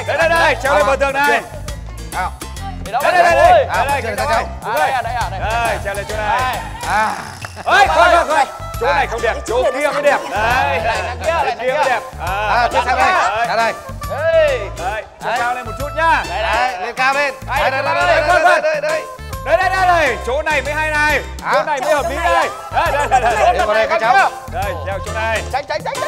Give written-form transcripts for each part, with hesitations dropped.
Đây, treo lên bờ tường này. Đây, treo lên chỗ này. Ơi, thôi. Chỗ này không đẹp, chỗ kia mới đẹp. Đây, kia mới đẹp. Trên sang đây. Ra đây. Đấy, cao lên một chút nhá. Đấy, lên cao lên. Đây, chỗ này mới hay này. Chỗ này mới hợp lý đây. Đây. Vào đây các cháu. Đây, treo chỗ này. Tránh.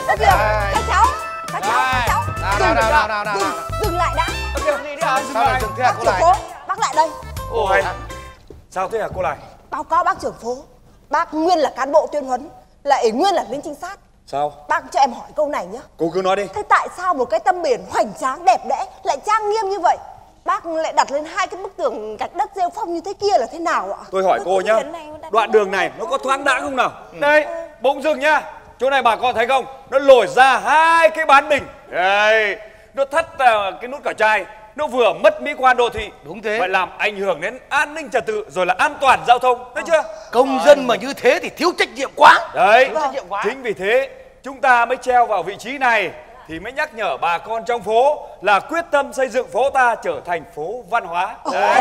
Các cháu. Nào. Dừng lại đã. Sao lại dừng thế hả cô lại? Bác lại đây. Ôi, sao thế hả cô lại? Báo cáo bác trưởng phố. Bác nguyên là cán bộ tuyên huấn, lại nguyên là lính trinh sát. Sao? Bác cho em hỏi câu này nhá. Cô cứ nói đi. Thế tại sao một cái tâm biển hoành tráng đẹp đẽ lại trang nghiêm như vậy, bác lại đặt lên hai cái bức tường gạch đất rêu phong như thế kia là thế nào ạ? Tôi hỏi cô nhá, đoạn đường này nó có thoáng đãng không nào? Đây, bỗng dưng nhá, chỗ này bà con thấy không? Nó lồi ra hai cái bán bình. Đây, nó thắt vào cái nút cỏ chai. Nó vừa mất mỹ quan đô thị. Đúng thế. Phải làm ảnh hưởng đến an ninh trật tự rồi là an toàn giao thông. Thấy chưa? Công dân mà như thế thì thiếu trách nhiệm quá. Đấy, chính vì thế chúng ta mới treo vào vị trí này thì mới nhắc nhở bà con trong phố là quyết tâm xây dựng phố ta trở thành phố văn hóa.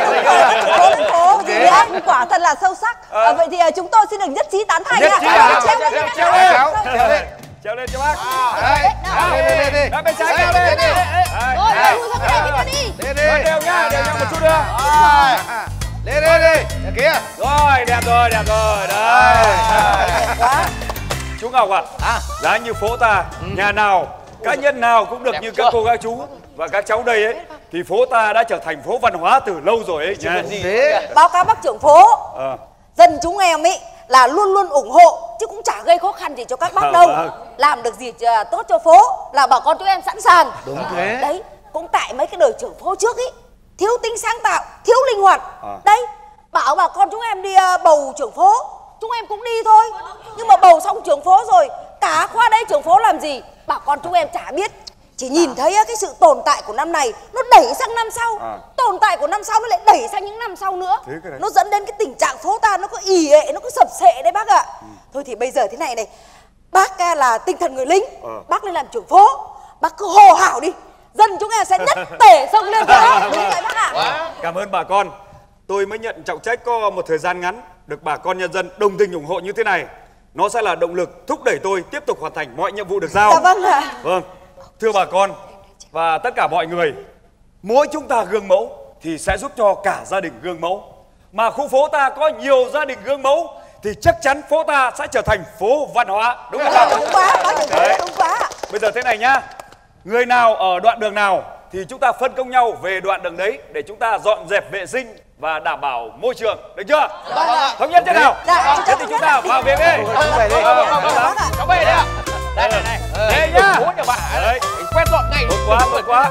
Phố gì đấy, quả thật là sâu sắc. Vậy thì chúng tôi xin được nhất trí tán thành. Nhất trí à? Treo lên. Treo lên cho bác. Lên đi. Bên trái treo lên. Ôi, lùi ra cái này đi. Đều nhá một chút nữa. Lên đi. Kìa. Rồi, đẹp rồi. Đây. Chú Ngọc ạ, giá như phố ta, nhà nào, cá nhân nào cũng được như các cô các chú và các cháu đây ấy, thì phố ta đã trở thành phố văn hóa từ lâu rồi ấy nha. Báo cáo bác trưởng phố, dân chúng em ấy là luôn ủng hộ chứ cũng chả gây khó khăn gì cho các bác đâu. Làm được gì tốt cho phố là bà con chúng em sẵn sàng. Đúng thế. Đấy, cũng tại mấy cái đời trưởng phố trước ấy thiếu tính sáng tạo, thiếu linh hoạt. Đây, bảo bà con chúng em đi bầu trưởng phố, chúng em cũng đi thôi. Nhưng mà bầu xong trưởng phố rồi, cả khoa đây trưởng phố làm gì bà con chúng em chả biết. Chỉ nhìn thấy cái sự tồn tại của năm này nó đẩy sang năm sau, tồn tại của năm sau nó lại đẩy sang những năm sau nữa. Nó dẫn đến cái tình trạng phố ta nó có ì ệ, nó có sập sệ đấy bác ạ. Thôi thì bây giờ thế này này, bác là tinh thần người lính, bác lên làm trưởng phố, bác cứ hô hào đi, dân chúng em sẽ nhất tể sông lên phố. Đúng vậy bác ạ. Cảm ơn bà con. Tôi mới nhận trọng trách có một thời gian ngắn, được bà con nhân dân đồng tình ủng hộ như thế này, nó sẽ là động lực thúc đẩy tôi tiếp tục hoàn thành mọi nhiệm vụ được giao. Dạ vâng ạ. Vâng, thưa bà con và tất cả mọi người, mỗi chúng ta gương mẫu thì sẽ giúp cho cả gia đình gương mẫu. Mà khu phố ta có nhiều gia đình gương mẫu thì chắc chắn phố ta sẽ trở thành phố văn hóa. Đúng không? Đúng quá, đúng quá. Bây giờ thế này nhá, người nào ở đoạn đường nào thì chúng ta phân công nhau về đoạn đường đấy để chúng ta dọn dẹp vệ sinh và đảm bảo môi trường, được chưa? Thống nhất thế nào? Thế thì chúng ta vào việc đi. Cháu về đây ạ. Đây này. Đây nhá. Đấy. Quét dọn ngay. Tốt quá.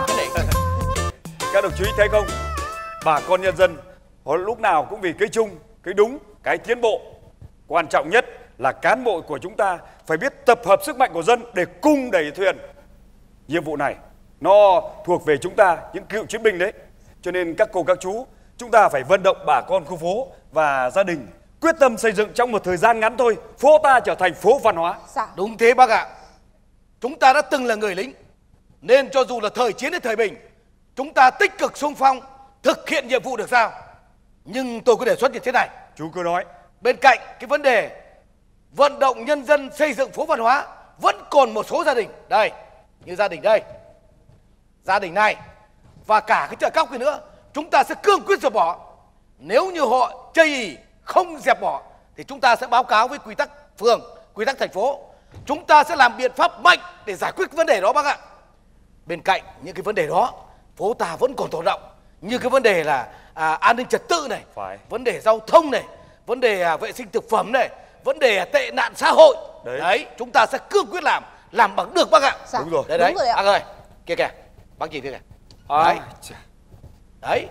Các đồng chí thấy không? Bà con nhân dân họ lúc nào cũng vì cái chung, cái đúng, cái tiến bộ. Quan trọng nhất là cán bộ của chúng ta phải biết tập hợp sức mạnh của dân để cùng đẩy thuyền. Nhiệm vụ này nó thuộc về chúng ta, những cựu chiến binh đấy. Cho nên các cô các chú, chúng ta phải vận động bà con khu phố và gia đình quyết tâm xây dựng trong một thời gian ngắn thôi, phố ta trở thành phố văn hóa. Đúng thế bác ạ. Chúng ta đã từng là người lính, nên cho dù là thời chiến hay thời bình, chúng ta tích cực xung phong, thực hiện nhiệm vụ được giao. Nhưng tôi có đề xuất như thế này. Chú cứ nói. Bên cạnh cái vấn đề vận động nhân dân xây dựng phố văn hóa, vẫn còn một số gia đình, đây, như gia đình đây, gia đình này, và cả cái chợ cóc kia nữa, chúng ta sẽ cương quyết dẹp bỏ. Nếu như họ chây ỳ không dẹp bỏ thì chúng ta sẽ báo cáo với quy tắc phường, quy tắc thành phố. Chúng ta sẽ làm biện pháp mạnh để giải quyết vấn đề đó bác ạ. Bên cạnh những cái vấn đề đó, phố ta vẫn còn tồn động, như cái vấn đề là an ninh trật tự này, vấn đề giao thông này, vấn đề vệ sinh thực phẩm này, vấn đề tệ nạn xã hội. Đấy, chúng ta sẽ cương quyết làm bằng được bác ạ. Đúng rồi. Đấy, đúng rồi ạ. Bác ơi, kia kìa, bác nhìn kia kìa. Đấy. Đấy.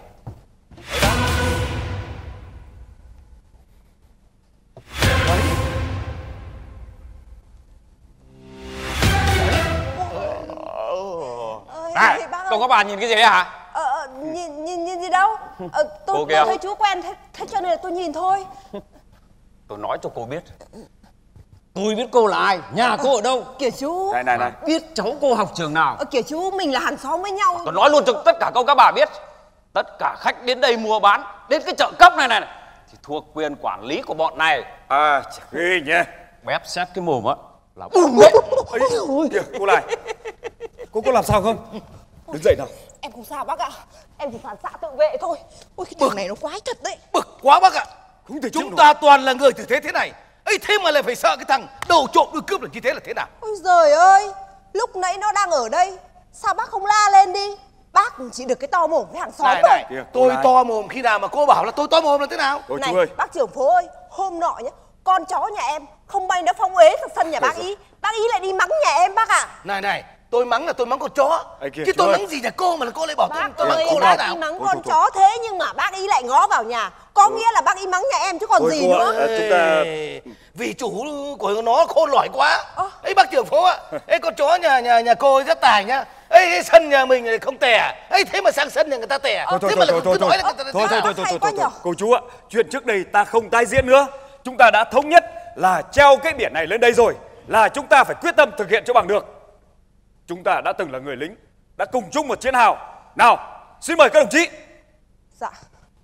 Này, Tùng các bà nhìn cái gì đấy hả? Nhìn gì đâu. Tôi thấy chú quen thế cho nên là tôi nhìn thôi. Tôi nói cho cô biết, Tôi biết cô là ai, nhà cô ở đâu. Kìa chú. Này. Biết cháu cô học trường nào. Kìa chú, mình là hàng xóm với nhau. Tôi nói luôn cho tất cả các bà biết. Tất cả khách đến đây mua bán, đến cái chợ cóc này thì thuộc quyền quản lý của bọn này. À, ghê nhỉ. Bép xét cái mồm á là bùng đấy. Kìa, cô này. Cô có làm sao không? Đứng dậy nào. Em không sao bác ạ. Em chỉ phản xạ tự vệ thôi. Ôi cái thằng này nó quái thật đấy. Bực quá bác ạ. Không thể chịu Chúng nổi. ta toàn là người tử thế này. Ấy thế mà lại phải sợ cái thằng đầu trộm đuôi cướp là như thế là thế nào? Ôi giời ơi, lúc nãy nó đang ở đây, sao bác không la lên đi? Bác chỉ được cái to mồm với hàng xóm thôi. Này, Kìa, tôi này. to mồm khi nào mà cô bảo là tôi to mồm là thế nào? Ôi Này chú ơi. bác trưởng phố ơi, hôm nọ nhá, con chó nhà em không may nó phong ế sang sân nhà bác ý. Bác ý lại đi mắng nhà em bác ạ. Này, tôi mắng là tôi mắng con chó. Ê, kìa, Chứ chú tôi ơi. mắng gì nhà cô mà là cô lại bảo Bác tôi mắng ơi, cô bác nào? ý mắng Ôi, con thôi. chó thế nhưng mà bác ý lại ngó vào nhà. Có nghĩa là bác ý mắng nhà em chứ còn Thôi, gì cô ạ. nữa. Chúng ta- Vì chủ của nó khôn lỏi quá. Ấy bác trưởng phố ạ. Ấy con chó nhà cô ấy rất tài nhá. Ấy sân nhà mình lại không tè. Ấy thế mà sang sân nhà người ta tè. Thế mà lại cứ nói là người ta Thôi. Cô chú ạ, chuyện trước đây ta không tái diễn nữa. Chúng ta đã thống nhất là treo cái biển này lên đây rồi, là chúng ta phải quyết tâm thực hiện cho bằng được. Chúng ta đã từng là người lính, đã cùng chung một chiến hào. Nào, xin mời các đồng chí, Dạ.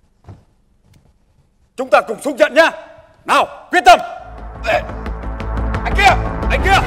chúng ta cùng xung trận nhá. Nào, quyết tâm. Ê, anh kia. Cái anh kia.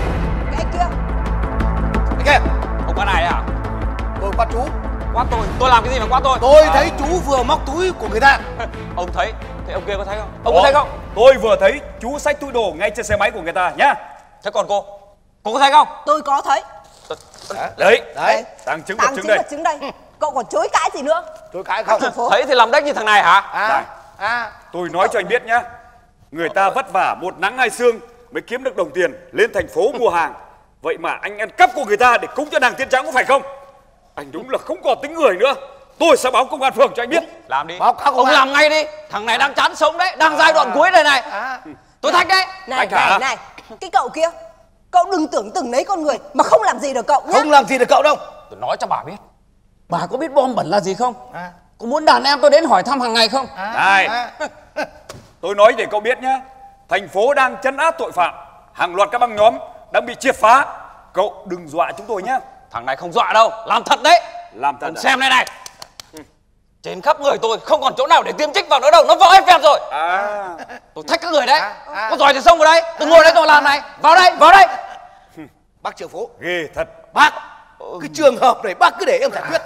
Anh kia, Ông quan này à? tôi qua chú. Quát tôi làm cái gì mà quát tôi? Tôi thấy chú vừa móc túi của người ta. Ông thấy, thế ông kia có thấy không? Ông có thấy không? Tôi vừa thấy chú xách túi đồ ngay trên xe máy của người ta nhá. Thế còn cô có thấy không? Tôi có thấy. Đấy, Đấy, tàng chứng vật Tàng chứng chứng đây. vật chứng đây. Cậu còn chối cãi gì nữa? tôi cãi không? Trưởng phố. Thấy thì làm đếch như thằng này hả? Này. Tôi nói cho anh biết nhá, người ta vất vả một nắng hai sương mới kiếm được đồng tiền lên thành phố mua hàng. Vậy mà anh ăn cắp của người ta để cúng cho nàng tiên trắng có phải không? Anh đúng là không còn tính người nữa. Tôi sẽ báo công an phường cho anh biết. Làm đi. Báo cáo công Ông an. làm ngay đi. Thằng này đang chán sống đấy, đang giai đoạn cuối này. Tôi thách đấy. Này, hả? này, cái cậu kia, cậu đừng tưởng từng đấy con người mà không làm gì được cậu nhá. Không làm gì được cậu đâu. Tôi nói cho bà biết. Bà có biết bom bẩn là gì không? Có muốn đàn em tôi đến hỏi thăm hàng ngày không? Này, tôi nói để cậu biết nhá, thành phố đang trấn áp tội phạm, hàng loạt các băng nhóm đang bị triệt phá. Cậu đừng dọa chúng tôi nhá. Thằng này không dọa đâu, làm thật đấy. Làm thật Ông à? xem đây này. Trên khắp người tôi không còn chỗ nào để tiêm trích vào nữa đâu, nó vỡ hết phèn rồi. À, Tôi thách các người đấy. Có giỏi thì xông vào đây, đừng ngồi đấy tôi làm này. Vào đây, vào đây. Bác trưởng phố, ghê thật. bác, cái trường hợp này bác cứ để em giải quyết.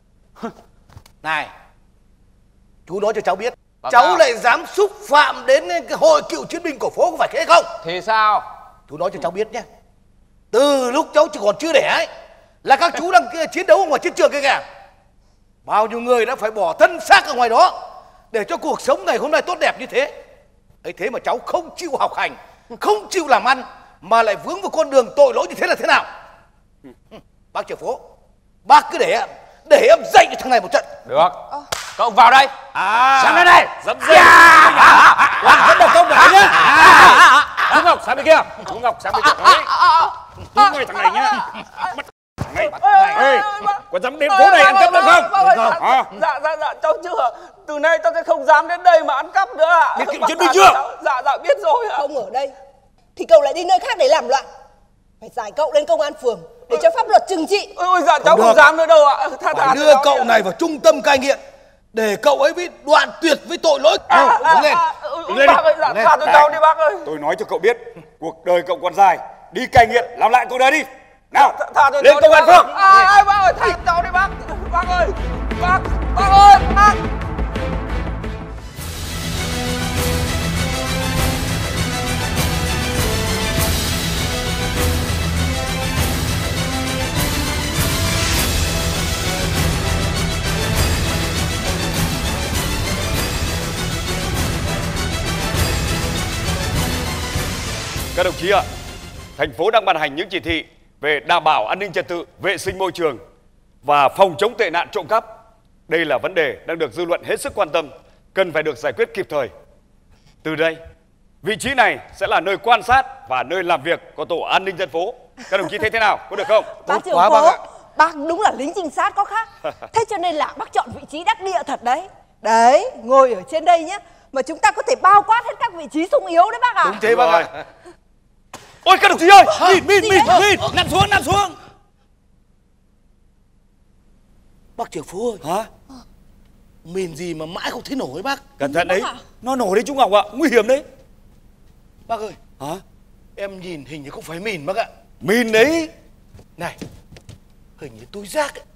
Này, chú nói cho cháu biết, Bác cháu nào? lại dám xúc phạm đến cái hội cựu chiến binh của phố có phải thế không? Thì sao? Chú nói cho cháu biết nhé. Từ lúc cháu chỉ còn chưa đẻ ấy, là các chú đang chiến đấu ở ngoài chiến trường kia kìa. Bao nhiêu người đã phải bỏ thân xác ở ngoài đó để cho cuộc sống ngày hôm nay tốt đẹp như thế. Ấy thế mà cháu không chịu học hành, không chịu làm ăn, mà lại vướng vào con đường tội lỗi như thế là thế nào? Bác trưởng phố, bác cứ để em dạy cho thằng này một trận. Được. Các ông vào đây. À, Xem đây này. dám dê. Làm rất là công đại nhá. Chú Ngọc sang bên kia. Chú Ngọc sang bên kia. Đấy. Chú ngay thằng này nhá. Bắt thằng này. Ê, có dám đến phố này ăn cắp nữa không? À. Dạ, cháu chưa. Từ nay cháu sẽ không dám đến đây mà ăn cắp nữa ạ. Biết cựu chiến binh chưa? Dạ, biết rồi ạ. Không ở đây thì cậu lại đi nơi khác để làm loạn. Phải giải cậu lên công an phường để cho pháp luật trừng trị. Ôi dạ, cháu không dám nữa đâu ạ. Phải đưa cậu này vào trung tâm cai nghiện để cậu ấy bị đoạn tuyệt với tội lỗi. Đứng lên. Đứng lên Bác ơi, đi. dạ, Đứng lên. tha cho cháu đi bác ơi. Tôi nói cho cậu biết, cuộc đời cậu còn dài. Đi cai nghiện, làm lại cuộc đời đi. Nào, Tha cho lên cháu công đi, an bác phường. ơi. Bác ơi, tha cho cháu đi bác. Bác ơi, bác ơi, bác. Các đồng chí ạ, thành phố đang ban hành những chỉ thị về đảm bảo an ninh trật tự, vệ sinh môi trường và phòng chống tệ nạn trộm cắp. Đây là vấn đề đang được dư luận hết sức quan tâm, cần phải được giải quyết kịp thời. Từ đây, vị trí này sẽ là nơi quan sát và nơi làm việc của tổ an ninh dân phố. Các đồng chí thấy thế nào? Có được không? Bác trưởng quá, phố, bác ạ. bác đúng là lính trinh sát có khác. Thế cho nên là bác chọn vị trí đắc địa thật đấy. Đấy, ngồi ở trên đây nhá, mà chúng ta có thể bao quát hết các vị trí sung yếu đấy bác ạ. Đúng thế bác ạ. Ôi các đồng chí ơi, Min, nằm xuống. Bác trưởng phố ơi. Hả? Mìn gì mà mãi không thấy nổ ấy bác. Cẩn thận đấy, nó nổ đấy chú Ngọc ạ, nguy hiểm đấy. Bác ơi. Hả? Em nhìn hình như không phải mìn bác ạ. Mìn đấy. Này, hình như túi rác ấy.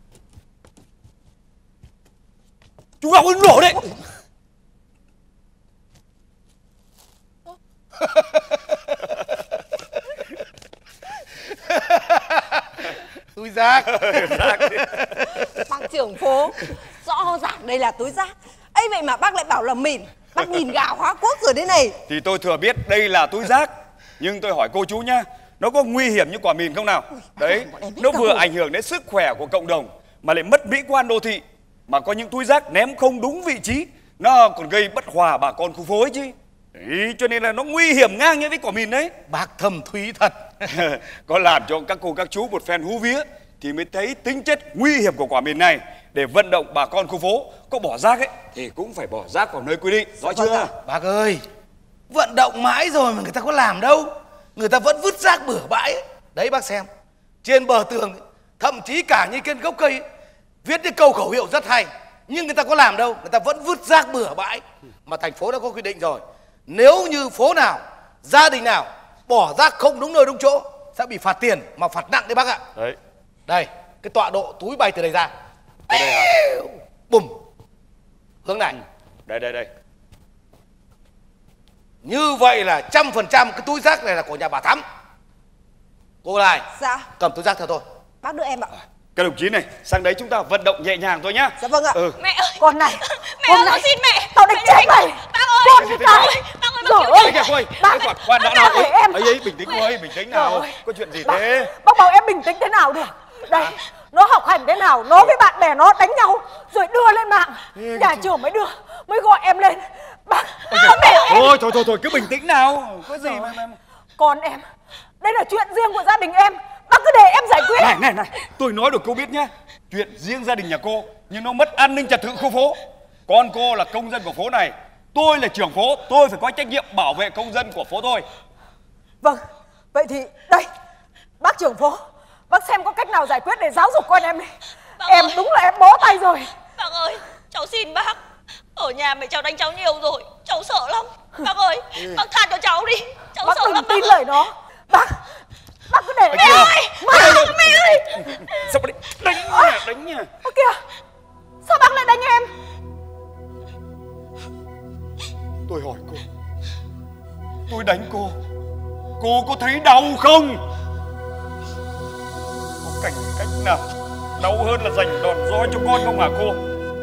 Chú Ngọc ơi, nổ đấy. Túi rác. Bác trưởng phố, rõ ràng đây là túi rác. ấy vậy mà bác lại bảo là mìn. Bác nhìn gà hóa quốc rồi đấy này. Thì tôi thừa biết đây là túi rác, nhưng tôi hỏi cô chú nhá, nó có nguy hiểm như quả mìn không nào? Đấy, nó vừa ảnh hưởng đến sức khỏe của cộng đồng mà lại mất mỹ quan đô thị. Mà có những túi rác ném không đúng vị trí, nó còn gây bất hòa bà con khu phố ấy chứ. Đấy, cho nên là nó nguy hiểm ngang như với quả mìn đấy. Bác thâm thúy thật. Có làm cho các cô các chú một phen hú vía thì mới thấy tính chất nguy hiểm của quả mìn này. Để vận động bà con khu phố có bỏ rác ấy thì cũng phải bỏ rác vào nơi quy định, rõ chưa? Bác ơi, vận động mãi rồi mà người ta có làm đâu. Người ta vẫn vứt rác bừa bãi ấy. Đấy bác xem, trên bờ tường thậm chí cả như trên gốc cây ấy, viết những câu khẩu hiệu rất hay, nhưng người ta có làm đâu, người ta vẫn vứt rác bừa bãi. Mà thành phố đã có quy định rồi, nếu như phố nào, gia đình nào bỏ rác không đúng nơi đúng chỗ sẽ bị phạt tiền, mà phạt nặng đấy bác ạ. Đấy. Đây, cái tọa độ túi bay từ đây ra. Từ đây hả? Bùm. Hướng này. Đây. Như vậy là 100% cái túi rác này là của nhà bà Thắm. Cô này. Dạ. Cầm túi rác theo tôi. Bác đưa em ạ. Các đồng chí này, sang đấy chúng ta vận động nhẹ nhàng thôi nhá. Dạ vâng ạ. Mẹ ơi. Con này. Mẹ ơi, con xin mẹ. Tao đánh chết mày. Bác ơi. Con tao. Bác ơi, Rồi bác ơi. Kìa cô ơi, Bác, khoan đã nào. để em. Ấy, bình tĩnh cô ơi, bình tĩnh nào. Rồi. Có chuyện gì thế? Bác bảo em bình tĩnh thế nào được. Đây, nó học hành thế nào, nó với bạn bè nó đánh nhau rồi đưa lên mạng. Nhà trường mới gọi em lên. Bác, để em. Thôi, cứ bình tĩnh nào. Có gì mà. Con em, đây là chuyện riêng của gia đình em. Bác cứ để em giải quyết. Này, tôi nói được cô biết nhá. Chuyện riêng gia đình nhà cô, nhưng nó mất an ninh trật tự khu phố. Con cô là công dân của phố này, tôi là trưởng phố, tôi phải có trách nhiệm bảo vệ công dân của phố tôi. Vâng, vậy thì đây, bác trưởng phố, bác xem có cách nào giải quyết để giáo dục con em đi. Em đúng là em bó tay rồi. Bác ơi, cháu xin bác. Ở nhà mẹ cháu đánh cháu nhiều rồi, cháu sợ lắm. Bác ơi, bác tha cho cháu đi. Cháu Bác sợ đừng lắm tin bác lời nó. Bác cứ để Mẹ ơi, mẹ ơi. Sao đấy? Đánh nha. Ơ kìa, sao bác lại đánh em? Tôi hỏi cô, tôi đánh cô có thấy đau không? Có cách nào đau hơn là dành đòn roi cho con không hả cô?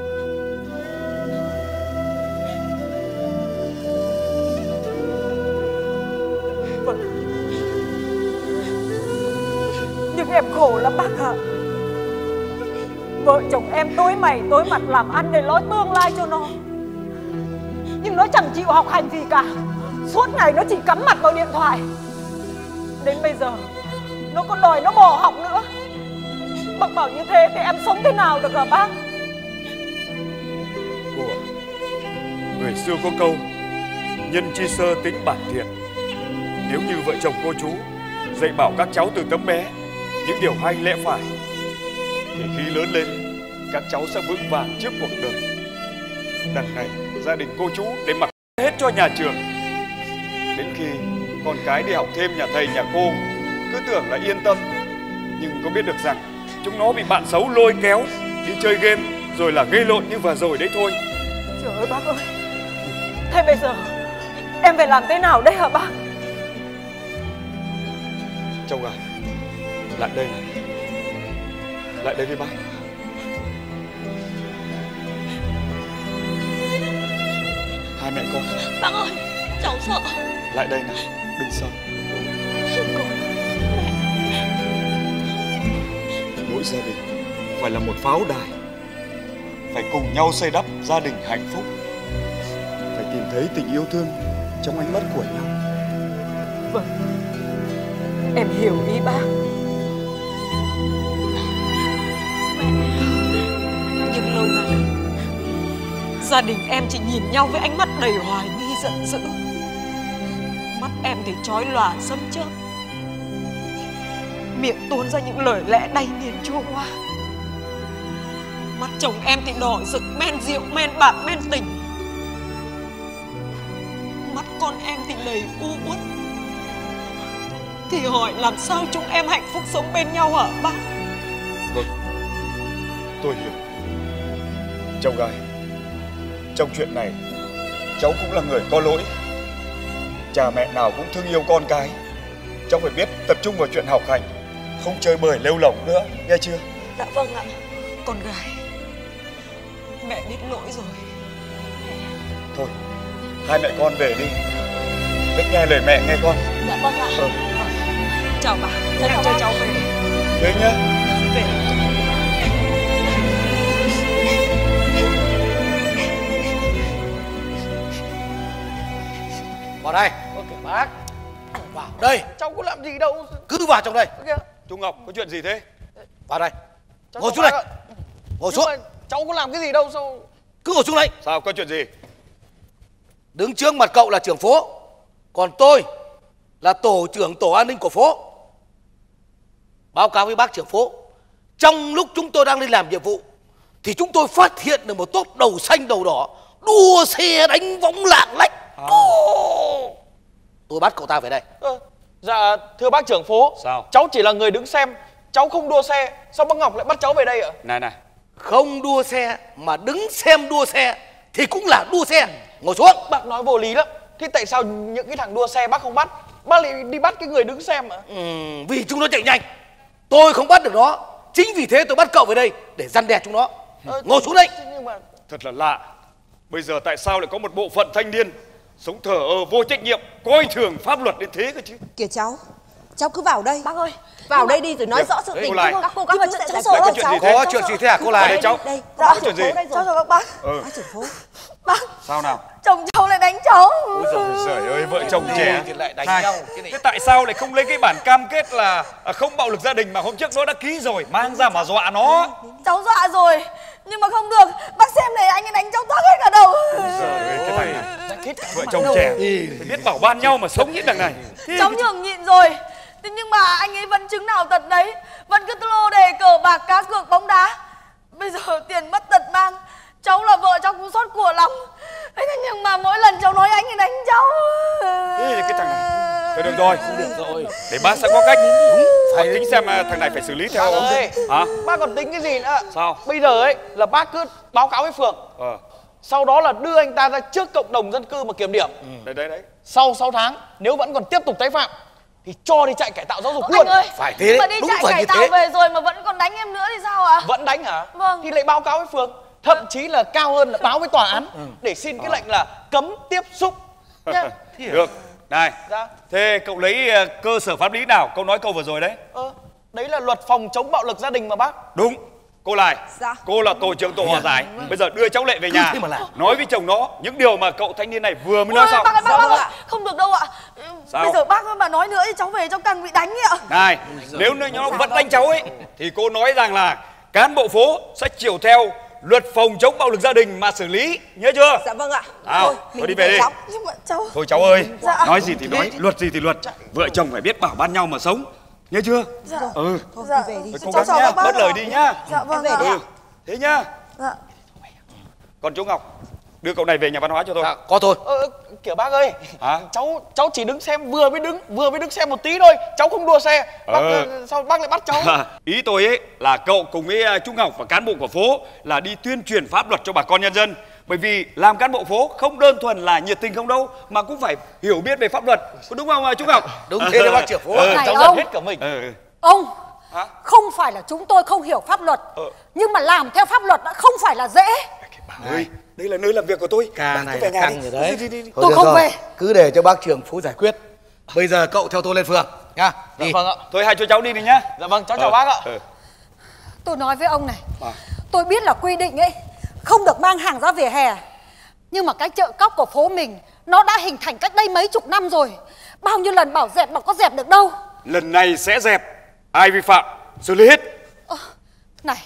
Vâng. Nhưng em khổ lắm bác ạ. Vợ chồng em tối mày tối mặt làm ăn để lo tương lai cho nó, nhưng nó chẳng chịu học hành gì cả. Suốt ngày nó chỉ cắm mặt vào điện thoại. Đến bây giờ nó còn đòi nó bỏ học nữa. Bác bảo như thế thì em sống thế nào được hả bác? Cô ạ, người xưa có câu nhân chi sơ tính bản thiện. Nếu như vợ chồng cô chú dạy bảo các cháu từ tấm bé những điều hay lẽ phải, thì khi lớn lên các cháu sẽ vững vàng trước cuộc đời. Đằng này gia đình cô chú để mặc hết cho nhà trường. Đến khi con cái đi học thêm nhà thầy nhà cô cứ tưởng là yên tâm, nhưng có biết được rằng chúng nó bị bạn xấu lôi kéo đi chơi game rồi là gây lộn như vừa rồi đấy thôi. Trời ơi bác ơi, thế bây giờ em phải làm thế nào đây hả bác? Châu à, lại đây này, lại đây với bác. Hai mẹ con. Bác ơi, cháu sợ. Lại đây nào, đừng sợ. Mỗi gia đình phải là một pháo đài, phải cùng nhau xây đắp gia đình hạnh phúc, phải tìm thấy tình yêu thương trong ánh mắt của nhau. Vâng, em hiểu ý bác. Nhưng lâu nay gia đình em chỉ nhìn nhau với ánh mắt đầy hoài nghi giận dữ. Mắt Mắt em thì chói lòa sấm chớp, miệng tuôn ra những lời lẽ đay nghiến chua hoa. Mắt chồng em thì đỏ rực men rượu, men bạc, men tình. Mắt con em thì đầy u uất. Thì hỏi làm sao chúng em hạnh phúc sống bên nhau hả bác? Vâng, tôi hiểu. Cháu gái, trong chuyện này cháu cũng là người có lỗi. Cha mẹ nào cũng thương yêu con cái. Cháu phải biết tập trung vào chuyện học hành, không chơi bời lêu lỏng nữa, nghe chưa? Dạ vâng ạ. Con gái, mẹ biết lỗi rồi. Thôi, hai mẹ con về đi. Biết nghe lời mẹ nghe con. Dạ vâng ạ. Chào bà, em cho cháu về. Về nhá. Về. Vào đây. Ok bác. Vào đây. Cháu có làm gì đâu. Cứ vào trong đây. Trung Ngọc, có chuyện gì thế? Vào đây. Cháu Ngồi chào xuống bác đây. ạ. Ngồi Nhưng xuống. mà cháu có làm cái gì đâu sao? Cứ ngồi xuống đây. Sao, có chuyện gì? Đứng trước mặt cậu là trưởng phố, còn tôi là tổ trưởng tổ an ninh của phố. Báo cáo với bác trưởng phố, trong lúc chúng tôi đang đi làm nhiệm vụ thì chúng tôi phát hiện được một tốp đầu xanh đầu đỏ đua xe đánh võng lạng lách. Tôi bắt cậu ta về đây. Dạ thưa bác trưởng phố. Sao? Cháu chỉ là người đứng xem, cháu không đua xe. Sao bác Ngọc lại bắt cháu về đây ạ? Này, Không đua xe mà đứng xem đua xe thì cũng là đua xe. Ngồi xuống. Bác nói vô lý lắm. Thế tại sao những cái thằng đua xe bác không bắt? Bác lại đi bắt cái người đứng xem ạ? Vì chúng nó chạy nhanh, tôi không bắt được nó. Chính vì thế tôi bắt cậu về đây để răn đe chúng nó. Ngồi xuống đây. Nhưng mà thật là lạ. Bây giờ tại sao lại có một bộ phận thanh niên sống thờ ơ vô trách nhiệm, coi thường pháp luật đến thế cơ chứ? Kìa cháu cứ vào đây. Bác ơi, Vào đây đi rồi nói rõ sự Đấy, tình. cô Lai. Các cô chú sẽ giải Có quyết chuyện cháu. gì thế? Có chuyện gì thế hả cô Ở đây Lai? cháu. Đây, Có chuyện gì? cháu chào các bác. Ừ. Trưởng phố. bác, Sao nào? chồng cháu lại đánh cháu. Ôi giời ơi, vợ chồng trẻ thì lại đánh Hai. nhau cái này. Thế tại sao lại không lấy cái bản cam kết là không bạo lực gia đình mà hôm trước nó đã ký rồi, mang ra mà dọa nó? Cháu dọa rồi, nhưng mà không được. Bác xem này, anh ấy đánh cháu toác hết cả đầu. Trời ơi, cái này vợ chồng trẻ phải biết bảo ban nhau mà sống như đằng này. Cháu nhường nhịn rồi. Thế nhưng mà anh ấy vẫn chứng nào tật đấy, vẫn cứ lô đề cờ bạc cá cược bóng đá. Bây giờ tiền mất tật mang, cháu là vợ cháu cũng xót của lắm. Thế nhưng mà mỗi lần cháu nói anh ấy đánh cháu. Ê, cái thằng này. Thôi được rồi, để bác sẽ có cách. Phải tính xem thằng này phải xử lý theo. Bác ơi, Hả? bác còn tính cái gì nữa? Sao? Bây giờ ấy là bác cứ báo cáo với phường, sau đó là đưa anh ta ra trước cộng đồng dân cư mà kiểm điểm. Đấy. Sau 6 tháng nếu vẫn còn tiếp tục tái phạm thì cho đi chạy cải tạo giáo dục luôn. Anh ơi, Phải thế đấy, mà đi đúng chạy phải cải như tạo thế. về rồi mà vẫn còn đánh em nữa thì sao ạ? Vẫn đánh hả? Vâng. Thì lại báo cáo với phường, thậm chí là cao hơn là báo với tòa án để xin cái lệnh là cấm tiếp xúc nhá. Được. Này, Dạ. thế cậu lấy cơ sở pháp lý nào? Cậu nói câu vừa rồi đấy. Đấy là luật phòng chống bạo lực gia đình mà bác. Đúng. Cô Lai, Dạ. cô là tổ trưởng tổ hòa giải. Bây giờ đưa cháu Lệ về nhà, thế mà làm. nói với chồng nó những điều mà cậu thanh niên này vừa mới nói xong. Bác ơi, bác Vâng ơi, ạ. không được đâu ạ. Sao? Bây giờ bác mà nói nữa thì cháu về cháu càng bị đánh ấy ạ. Này, nếu nó vẫn đánh cháu ấy thì cô nói rằng là cán bộ phố sẽ chiều theo luật phòng chống bạo lực gia đình mà xử lý, nhớ chưa? Dạ vâng ạ. Thôi mình đi về đi. cháu. Nhưng mà cháu... Thôi cháu ơi, Dạ. nói gì thì nói, luật gì thì luật. Vợ chồng phải biết bảo ban nhau mà sống, nhớ chưa? Dạ. Ừ. Thôi Dạ. đi về đi. Phải cố Cháu gắng chào nhá, các bác bớt ạ. lời đi nhá. Dạ vâng về ạ. đi ạ. Thế nhá. Dạ. Còn chú Ngọc, đưa cậu này về nhà văn hóa cho tôi. Dạ, có thôi. Kiểu bác ơi, Hả? cháu chỉ đứng xem, vừa mới đứng xem một tí thôi, cháu không đua xe. Bác, sao bác lại bắt cháu? Ý tôi ấy là cậu cùng với Trung Ngọc và cán bộ của phố là đi tuyên truyền pháp luật cho bà con nhân dân. Bởi vì làm cán bộ phố không đơn thuần là nhiệt tình không đâu, mà cũng phải hiểu biết về pháp luật, có đúng không Trung Ngọc? Đúng thế đấy bác trưởng phố. Này Cháu ông. giật hết cả mình. Ông, Hả? không phải là chúng tôi không hiểu pháp luật, nhưng mà làm theo pháp luật đã không phải là dễ. Ơi, đây là nơi làm việc của tôi. Ca Bà này cứ về là nhà căng đi. rồi đấy. Đi. Thôi Tôi được không rồi, về. cứ để cho bác trưởng phố giải quyết. Bây giờ cậu theo tôi lên phường nha. Dạ Đi. vâng ạ. Thôi hai chú cháu đi nhá. Dạ vâng, cháu chào bác ạ. Tôi nói với ông này, tôi biết là quy định ấy không được mang hàng ra vỉa hè, nhưng mà cái chợ cóc của phố mình nó đã hình thành cách đây mấy chục năm rồi. Bao nhiêu lần bảo dẹp mà có dẹp được đâu. Lần này sẽ dẹp, ai vi phạm xử lý hết. Này,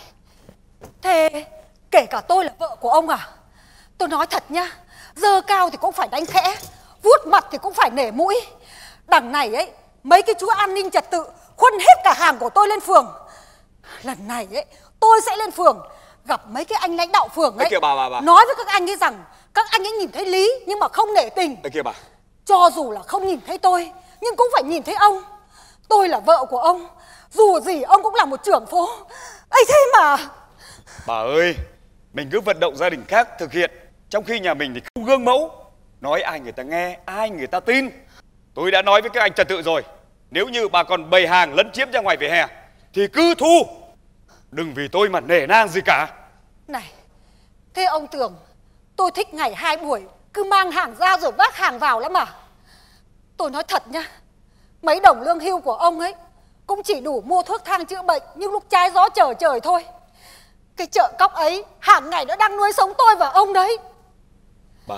thế kể cả tôi là vợ của ông à? Tôi nói thật nhá, dơ cao thì cũng phải đánh khẽ, vuốt mặt thì cũng phải nể mũi. Đằng này ấy, mấy cái chú an ninh trật tự khuân hết cả hàng của tôi lên phường. Lần này ấy, tôi sẽ lên phường gặp mấy cái anh lãnh đạo phường ấy. Kìa bà. Nói với các anh ấy rằng các anh ấy nhìn thấy Lý nhưng mà không nể tình. Kìa bà. Cho dù là không nhìn thấy tôi nhưng cũng phải nhìn thấy ông. Tôi là vợ của ông, dù gì ông cũng là một trưởng phố ấy thế mà. Bà ơi, mình cứ vận động gia đình khác thực hiện, trong khi nhà mình thì không gương mẫu. Nói ai người ta nghe, ai người ta tin. Tôi đã nói với các anh trật tự rồi, nếu như bà còn bày hàng lấn chiếm ra ngoài vỉa hè thì cứ thu, đừng vì tôi mà nể nang gì cả. Này, thế ông tưởng tôi thích ngày 2 buổi cứ mang hàng ra rồi vác hàng vào lắm à? Tôi nói thật nhá, mấy đồng lương hưu của ông ấy cũng chỉ đủ mua thuốc thang chữa bệnh những lúc trái gió trở trời thôi. Cái chợ cóc ấy hàng ngày nó đang nuôi sống tôi và ông đấy. Bà,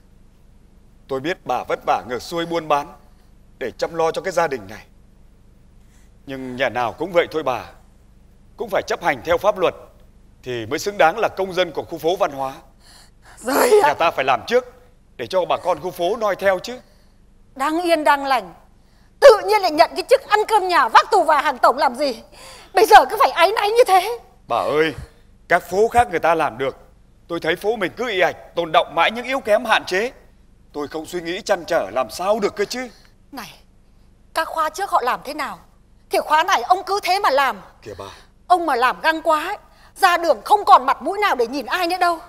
tôi biết bà vất vả ngược xuôi buôn bán để chăm lo cho cái gia đình này, nhưng nhà nào cũng vậy thôi bà, cũng phải chấp hành theo pháp luật thì mới xứng đáng là công dân của khu phố văn hóa. Rồi Nhà ta phải làm trước để cho bà con khu phố noi theo chứ. đang yên đang lành tự nhiên lại nhận cái chức ăn cơm nhà vác tù và hàng tổng làm gì? Bây giờ cứ phải áy náy như thế. Bà ơi, các phố khác người ta làm được, tôi thấy phố mình cứ ì ạch tồn đọng mãi những yếu kém hạn chế. Tôi không suy nghĩ trăn trở làm sao được cơ chứ. Này, các khóa trước họ làm thế nào thì khóa này ông cứ thế mà làm. Kìa bà. Ông mà làm găng quá ấy, ra đường không còn mặt mũi nào để nhìn ai nữa đâu.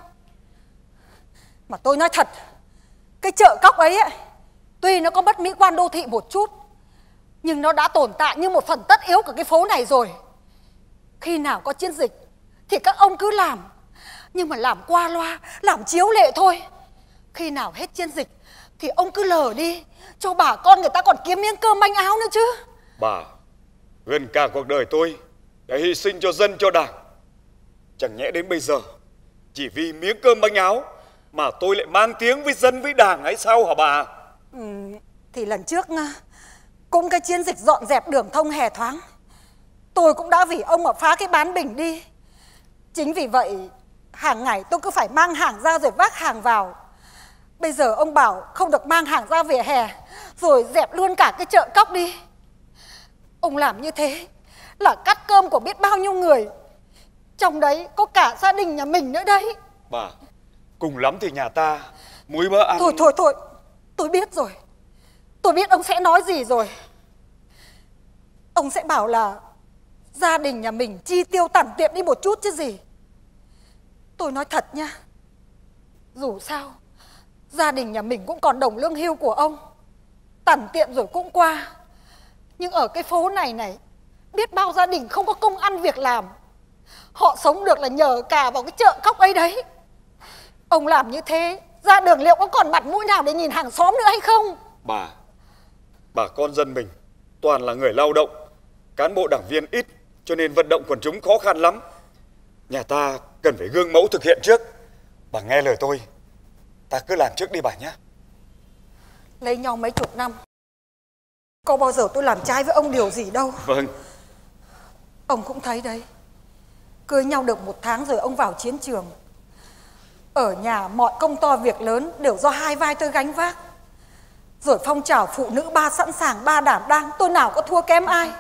Mà tôi nói thật, cái chợ cóc ấy tuy nó có mất mỹ quan đô thị một chút, nhưng nó đã tồn tại như một phần tất yếu của cái phố này rồi. Khi nào có chiến dịch thì các ông cứ làm, nhưng mà làm qua loa, làm chiếu lệ thôi. Khi nào hết chiến dịch thì ông cứ lờ đi, cho bà con người ta còn kiếm miếng cơm manh áo nữa chứ. Bà, gần cả cuộc đời tôi đã hy sinh cho dân cho đảng, chẳng nhẽ đến bây giờ chỉ vì miếng cơm manh áo mà tôi lại mang tiếng với dân với đảng hay sao hả bà? Thì lần trước cũng cái chiến dịch dọn dẹp đường thông hè thoáng, tôi cũng đã vì ông mà phá cái bán bình đi. Chính vì vậy hàng ngày tôi cứ phải mang hàng ra rồi vác hàng vào. Bây giờ ông bảo không được mang hàng ra vỉa hè rồi dẹp luôn cả cái chợ cóc đi. Ông làm như thế là cắt cơm của biết bao nhiêu người, trong đấy có cả gia đình nhà mình nữa đấy. Bà, cùng lắm thì nhà ta muối bữa ăn. Thôi, tôi biết rồi. Tôi biết ông sẽ nói gì rồi. Ông sẽ bảo là gia đình nhà mình chi tiêu tằn tiệm đi một chút chứ gì. Tôi nói thật nha, dù sao gia đình nhà mình cũng còn đồng lương hưu của ông, tằn tiệm rồi cũng qua. Nhưng ở cái phố này biết bao gia đình không có công ăn việc làm, họ sống được là nhờ cả vào cái chợ cóc ấy đấy. Ông làm như thế, ra đường liệu có còn mặt mũi nào để nhìn hàng xóm nữa hay không? Bà con dân mình toàn là người lao động, cán bộ đảng viên ít, cho nên vận động quần chúng khó khăn lắm. Nhà ta cần phải gương mẫu thực hiện trước. Bà nghe lời tôi, ta cứ làm trước đi bà nhé. Lấy nhau mấy chục năm, có bao giờ tôi làm trái với ông điều gì đâu. Vâng. Ông cũng thấy đấy, cưới nhau được 1 tháng rồi ông vào chiến trường. Ở nhà mọi công to việc lớn đều do hai vai tôi gánh vác. Rồi phong trào phụ nữ 3 sẵn sàng 3 đảm đang, tôi nào có thua kém ai.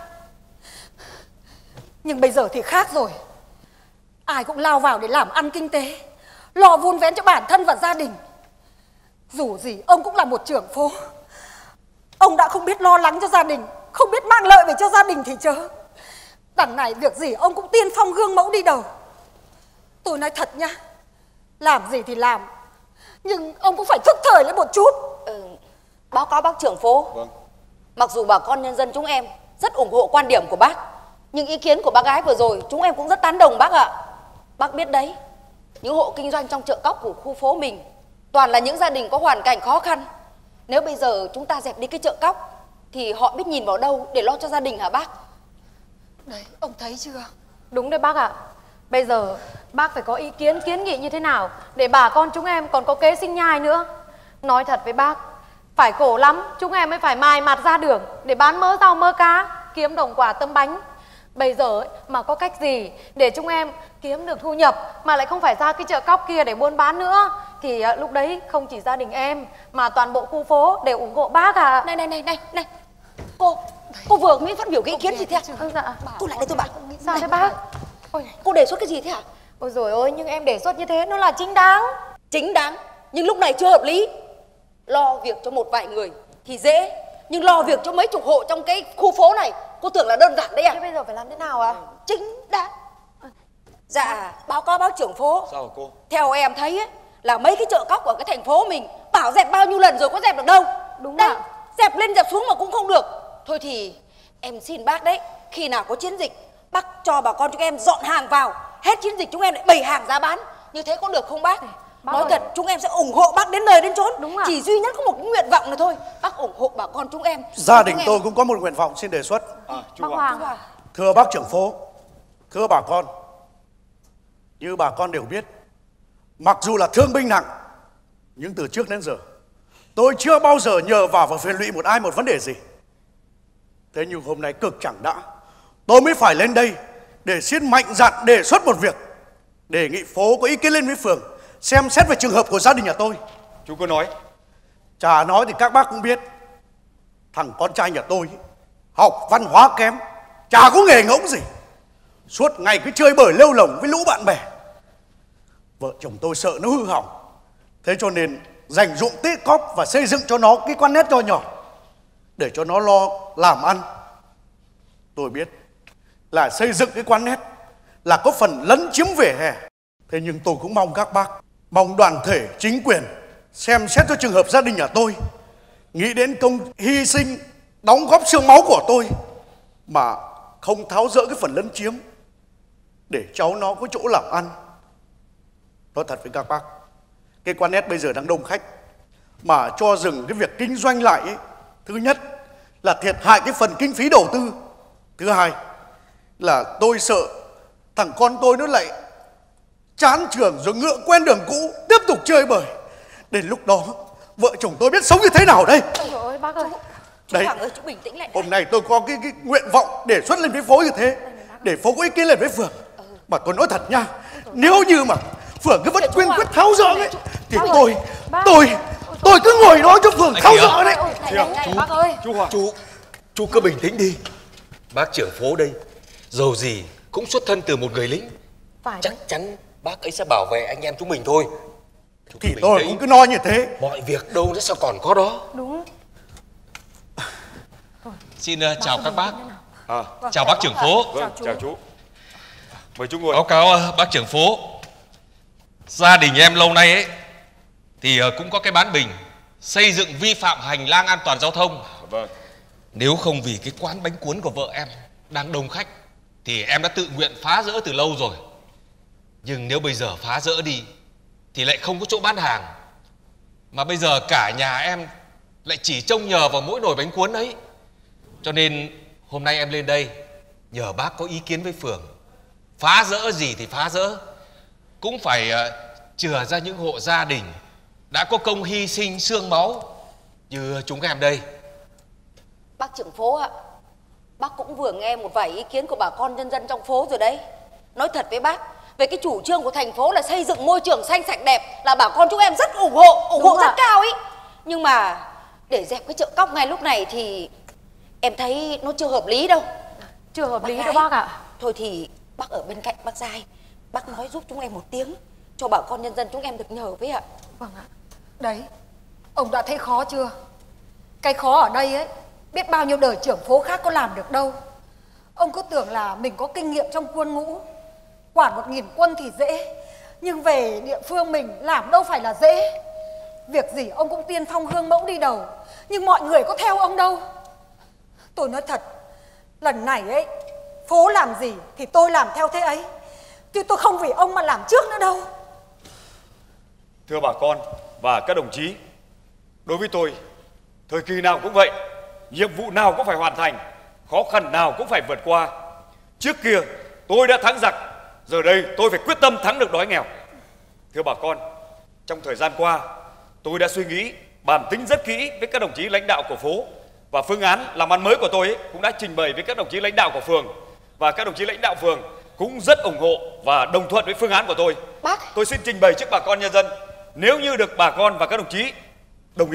Nhưng bây giờ thì khác rồi. Ai cũng lao vào để làm ăn kinh tế, lo vun vén cho bản thân và gia đình. Dù gì ông cũng là một trưởng phố, ông đã không biết lo lắng cho gia đình, không biết mang lợi về cho gia đình thì chớ. Đằng này việc gì ông cũng tiên phong gương mẫu đi đầu. Tôi nói thật nha, làm gì thì làm, nhưng ông cũng phải thức thời lên một chút. Báo cáo bác trưởng phố. Vâng. Mặc dù bà con nhân dân chúng em rất ủng hộ quan điểm của bác, nhưng ý kiến của bác gái vừa rồi chúng em cũng rất tán đồng bác ạ. Bác biết đấy, những hộ kinh doanh trong chợ cóc của khu phố mình toàn là những gia đình có hoàn cảnh khó khăn. Nếu bây giờ chúng ta dẹp đi cái chợ cóc thì họ biết nhìn vào đâu để lo cho gia đình hả bác? Đấy, ông thấy chưa? Đúng đấy bác ạ. Bây giờ bác phải có ý kiến kiến nghị như thế nào để bà con chúng em còn có kế sinh nhai nữa. Nói thật với bác, phải khổ lắm chúng em mới phải mài mặt ra đường để bán mớ rau mớ cá, kiếm đồng quả tấm bánh. Bây giờ ấy, mà có cách gì để chúng em kiếm được thu nhập mà lại không phải ra cái chợ cóc kia để buôn bán nữa, thì lúc đấy không chỉ gia đình em mà toàn bộ khu phố đều ủng hộ bác à. Này, Cô vừa mới phát biểu cái ý kiến gì thế ạ? Dạ. Cô lại đây tôi bảo. Sao thế bác? Ôi, cô đề xuất cái gì thế hả? Ôi dồi ôi, nhưng em đề xuất như thế nó là chính đáng. Chính đáng, nhưng lúc này chưa hợp lý. Lo việc cho một vài người thì dễ, nhưng lo việc cho mấy chục hộ trong cái khu phố này, cô tưởng là đơn giản đấy à? Thế bây giờ phải làm thế nào ạ? Chính đáng. Dạ, báo cáo bác trưởng phố. Sao hả cô? Theo em thấy ấy, là mấy cái chợ cóc ở cái thành phố mình bảo dẹp bao nhiêu lần rồi có dẹp được đâu. Đúng đây, ạ. dẹp lên dẹp xuống mà cũng không được. Thôi thì em xin bác đấy, khi nào có chiến dịch, bác cho bà con chúng em dọn hàng vào. Hết chiến dịch chúng em lại bày hàng ra bán. Như thế có được không bác? Bác Nói ơi. thật, chúng em sẽ ủng hộ bác đến nơi đến chốn. Đúng ạ. Chỉ duy nhất có một cái nguyện vọng này thôi, bác ủng hộ bà con chúng em. Gia đình Chúng em- tôi cũng có một nguyện vọng xin đề xuất. Chú Bác Hoàng. Hoàng. Thưa bác trưởng phố, thưa bà con, như bà con đều biết, mặc dù là thương binh nặng, nhưng từ trước đến giờ tôi chưa bao giờ nhờ vào và phiền lụy một ai một vấn đề gì. Thế nhưng hôm nay cực chẳng đã, tôi mới phải lên đây để xin mạnh dạn đề xuất một việc, đề nghị phố có ý kiến lên với phường xem xét về trường hợp của gia đình nhà tôi. Chú cứ nói. Chả nói thì các bác cũng biết, thằng con trai nhà tôi học văn hóa kém, chả có nghề ngỗng gì, suốt ngày cứ chơi bời lêu lổng với lũ bạn bè. Vợ chồng tôi sợ nó hư hỏng, thế cho nên dành dụng tích cóp và xây dựng cho nó cái quán nét nho nhỏ để cho nó lo làm ăn. Tôi biết là xây dựng cái quán nét là có phần lấn chiếm vỉa hè, thế nhưng tôi cũng mong các bác, mong đoàn thể chính quyền xem xét cho trường hợp gia đình nhà tôi, nghĩ đến công hy sinh đóng góp xương máu của tôi mà không tháo dỡ cái phần lấn chiếm để cháu nó có chỗ làm ăn. Nói thật với các bác, cái quán nét bây giờ đang đông khách, mà cho dừng cái việc kinh doanh lại ấy, thứ nhất là thiệt hại cái phần kinh phí đầu tư, thứ hai là tôi sợ thằng con tôi nó lại chán trường rồi ngựa quen đường cũ tiếp tục chơi bời. Đến lúc đó vợ chồng tôi biết sống như thế nào đây? Ôi dồi ôi, bác ơi. Chú Đấy, Hoàng ơi, chú bình tĩnh lại. hôm nay tôi có cái nguyện vọng đề xuất lên với phố như thế, để phố có ý kiến lên với phường. Mà tôi nói thật nha, nếu như mà phường cứ vẫn quyên quyết tháo dỡ ấy, thì tôi cứ ngồi nói cho phường tháo dỡ đấy. Này, bác ơi. Chú Hoàng. Chú cứ bình tĩnh đi. Bác trưởng phố đây, dầu gì cũng xuất thân từ một người lính. Phải Chắc chắn bác ấy sẽ bảo vệ anh em chúng mình thôi. Chú cứ Thì bình tôi tĩnh. cũng cứ nói như thế. Mọi việc đâu nó sao còn có đó. đúng. Xin chào các bác. Vâng, Chào bác trưởng phố. Vâng, chào chú. Mời chú ngồi. Báo cáo bác trưởng phố, gia đình em lâu nay ấy thì cũng có cái bán bình xây dựng vi phạm hành lang an toàn giao thông. Vâng. Nếu không vì cái quán bánh cuốn của vợ em đang đông khách thì em đã tự nguyện phá rỡ từ lâu rồi. Nhưng nếu bây giờ phá rỡ đi thì lại không có chỗ bán hàng, mà bây giờ cả nhà em lại chỉ trông nhờ vào mỗi nồi bánh cuốn ấy. Cho nên hôm nay em lên đây nhờ bác có ý kiến với phường, phá rỡ gì thì phá rỡ, cũng phải chừa ra những hộ gia đình đã có công hy sinh xương máu như chúng em đây. Bác trưởng phố ạ, bác cũng vừa nghe một vài ý kiến của bà con nhân dân trong phố rồi đấy. Nói thật với bác, về cái chủ trương của thành phố là xây dựng môi trường xanh sạch đẹp là bà con chúng em rất ủng hộ rất cao ý. Nhưng mà để dẹp cái chợ cóc ngay lúc này thì em thấy nó chưa hợp lý đâu. Chưa hợp lý đâu gái. bác ạ. Thôi thì bác ở bên cạnh bác Giai, bác nói giúp chúng em một tiếng cho bà con nhân dân chúng em được nhờ với ạ. Vâng ạ. Đấy, ông đã thấy khó chưa? Cái khó ở đây ấy, biết bao nhiêu đời trưởng phố khác có làm được đâu. Ông cứ tưởng là mình có kinh nghiệm trong quân ngũ, quản 1000 quân thì dễ, nhưng về địa phương mình làm đâu phải là dễ. Việc gì ông cũng tiên phong gương mẫu đi đầu, nhưng mọi người có theo ông đâu. Tôi nói thật, lần này ấy, phố làm gì thì tôi làm theo thế ấy, chứ tôi không vì ông mà làm trước nữa đâu. Thưa bà con và các đồng chí, đối với tôi, thời kỳ nào cũng vậy, nhiệm vụ nào cũng phải hoàn thành, khó khăn nào cũng phải vượt qua. Trước kia tôi đã thắng giặc, giờ đây tôi phải quyết tâm thắng được đói nghèo. Thưa bà con, trong thời gian qua, tôi đã suy nghĩ, bàn tính rất kỹ với các đồng chí lãnh đạo của phố, và phương án làm ăn mới của tôi cũng đã trình bày với các đồng chí lãnh đạo của phường, và các đồng chí lãnh đạo phường cũng rất ủng hộ và đồng thuận với phương án của tôi. Bác, Tôi xin trình bày trước bà con nhân dân, nếu như được bà con và các đồng chí đồng ý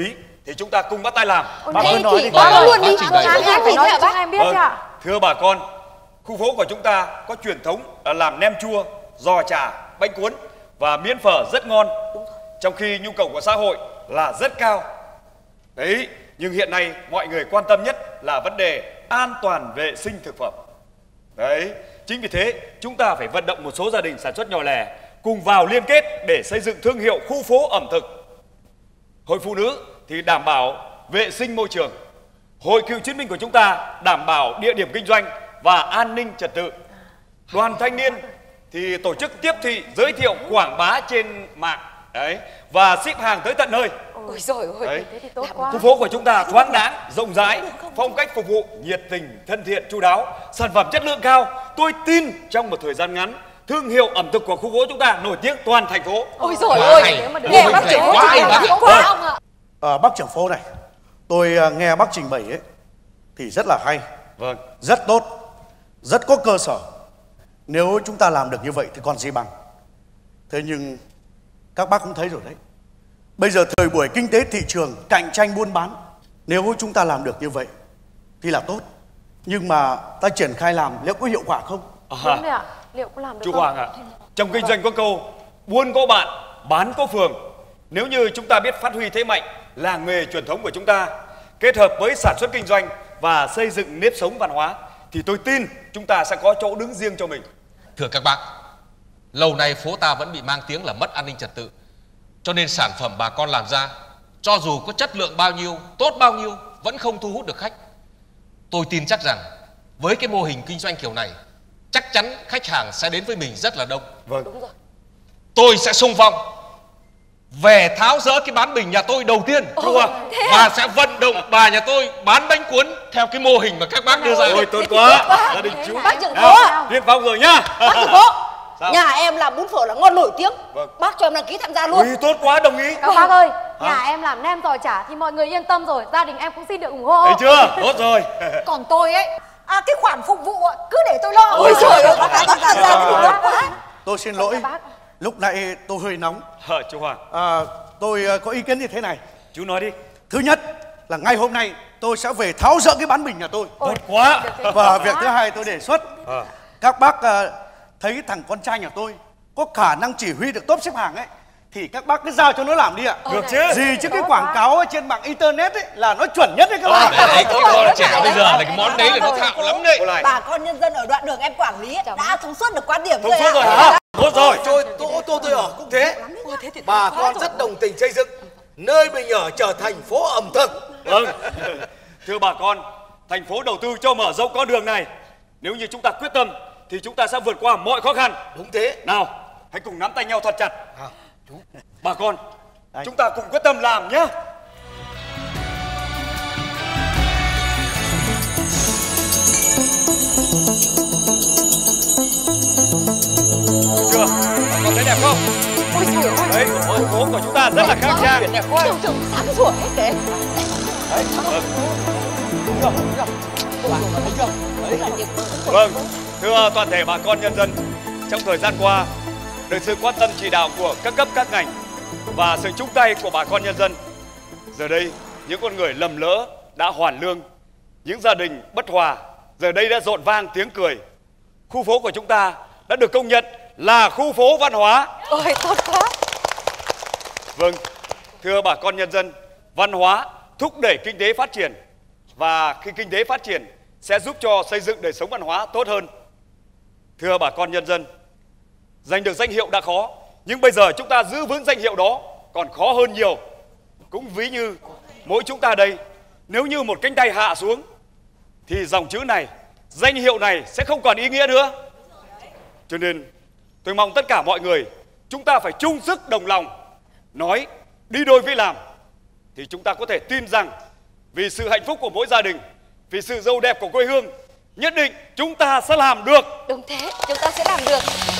thì chúng ta cùng bắt tay làm. Bác cứ nói đi. Bác luôn đi. Em phải nói cho em biết chứ ạ. Thưa bà con, khu phố của chúng ta có truyền thống là làm nem chua, giò chả, bánh cuốn và miến phở rất ngon. Trong khi nhu cầu của xã hội là rất cao. Đấy, nhưng hiện nay mọi người quan tâm nhất là vấn đề an toàn vệ sinh thực phẩm. Đấy, chính vì thế chúng ta phải vận động một số gia đình sản xuất nhỏ lẻ cùng vào liên kết để xây dựng thương hiệu khu phố ẩm thực. Hội phụ nữ thì đảm bảo vệ sinh môi trường. Hội cựu chiến binh của chúng ta đảm bảo địa điểm kinh doanh và an ninh trật tự. Đoàn thanh niên thì tổ chức tiếp thị, giới thiệu, quảng bá trên mạng. Đấy, và ship hàng tới tận nơi. Ôi giời ơi, thế thì tốt quá. Khu phố của chúng ta thoáng đáng, rộng rãi, phong cách phục vụ nhiệt tình, thân thiện, chu đáo, sản phẩm chất lượng cao. Tôi tin trong một thời gian ngắn, thương hiệu ẩm thực của khu phố chúng ta nổi tiếng toàn thành phố. Ôi giời ơi, nghe bác trưởng phố quá ông ạ. Bác trưởng phố này, tôi nghe bác trình bày ấy thì rất là hay. Vâng. Rất tốt, rất có cơ sở. Nếu chúng ta làm được như vậy thì còn gì bằng. Thế nhưng các bác cũng thấy rồi đấy, bây giờ thời buổi kinh tế thị trường, cạnh tranh buôn bán, nếu chúng ta làm được như vậy thì là tốt. Nhưng mà ta triển khai làm liệu có hiệu quả không? Đúng đấy ạ, liệu có làm được Chú không? Hoàng ạ, trong kinh doanh có câu buôn có bạn, bán có phường. Nếu như chúng ta biết phát huy thế mạnh làng nghề truyền thống của chúng ta, kết hợp với sản xuất kinh doanh và xây dựng nếp sống văn hóa, thì tôi tin chúng ta sẽ có chỗ đứng riêng cho mình. Thưa các bác, lâu nay phố ta vẫn bị mang tiếng là mất an ninh trật tự. Cho nên sản phẩm bà con làm ra, cho dù có chất lượng bao nhiêu, tốt bao nhiêu, vẫn không thu hút được khách. Tôi tin chắc rằng với cái mô hình kinh doanh kiểu này, chắc chắn khách hàng sẽ đến với mình rất là đông. Vâng. Đúng rồi. Tôi sẽ xung phong về tháo dỡ cái bán bình nhà tôi đầu tiên, và sẽ vận động bà nhà tôi bán bánh cuốn theo cái mô hình mà các bác đưa ra. Ôi tốt quá, gia đình chú. Bác trưởng phố ạ. Liên phong rồi nhá. Bác trưởng phố, Sao? nhà em làm bún phở là ngon nổi tiếng. Vâng. Bác cho em đăng ký tham gia luôn. Ui tốt quá, đồng ý. Các bác ơi, nhà em làm nem giò chả thì mọi người yên tâm rồi, gia đình em cũng xin được ủng hộ. Thấy chưa? Tốt rồi. Còn tôi ấy, cái khoản phục vụ cứ để tôi lo. Ôi trời ơi, bác tham gia thì tốt quá. Tôi xin lỗi, lúc nãy tôi hơi nóng. Chú Hoàng. Tôi có ý kiến như thế này. Chú nói đi. Thứ nhất là ngay hôm nay tôi sẽ về tháo dỡ cái bán bình nhà tôi. Tốt quá. Và việc thứ hai tôi đề xuất các bác thấy thằng con trai nhà tôi có khả năng chỉ huy được tốp xếp hàng ấy, thì các bác cứ giao cho nó làm đi ạ. Được chứ. Gì chứ cái quảng cáo trên mạng internet ấy là nó chuẩn nhất đấy các bác. Đấy, cái con trẻ bây giờ là cái món đấy là nó thạo lắm đấy. Bà con nhân dân ở đoạn đường em quản lý đã thông suốt được quan điểm Thông rồi suốt rồi ạ. hả? Tốt rồi. Tôi ở cũng thế. Bà con rất đồng tình xây dựng nơi mình ở trở thành phố ẩm thực. Vâng. Thưa bà con, thành phố đầu tư cho mở rộng con đường này. Nếu như chúng ta quyết tâm thì chúng ta sẽ vượt qua mọi khó khăn. Đúng thế. Nào, hãy cùng nắm tay nhau thật chặt. Bà con, chúng ta cùng quyết tâm làm nhé. Chưa? Bà con thấy đẹp không? Ôi trời ơi. Đấy, khu phố của chúng ta rất là khang trang. Trường sáng sủa hết đấy. Đấy, vâng, thưa toàn thể bà con nhân dân, trong thời gian qua, được sự quan tâm chỉ đạo của các cấp các ngành và sự chung tay của bà con nhân dân, giờ đây những con người lầm lỡ đã hoàn lương, những gia đình bất hòa giờ đây đã rộn vang tiếng cười. Khu phố của chúng ta đã được công nhận là khu phố văn hóa. Ôi tốt quá. Vâng, thưa bà con nhân dân, văn hóa thúc đẩy kinh tế phát triển, và khi kinh tế phát triển sẽ giúp cho xây dựng đời sống văn hóa tốt hơn. Thưa bà con nhân dân, giành được danh hiệu đã khó, nhưng bây giờ chúng ta giữ vững danh hiệu đó còn khó hơn nhiều. Cũng ví như mỗi chúng ta đây, nếu như một cánh tay hạ xuống thì dòng chữ này, danh hiệu này sẽ không còn ý nghĩa nữa. Cho nên tôi mong tất cả mọi người chúng ta phải chung sức đồng lòng, nói đi đôi với làm, thì chúng ta có thể tin rằng vì sự hạnh phúc của mỗi gia đình, vì sự giàu đẹp của quê hương, nhất định chúng ta sẽ làm được. Đúng thế, chúng ta sẽ làm được.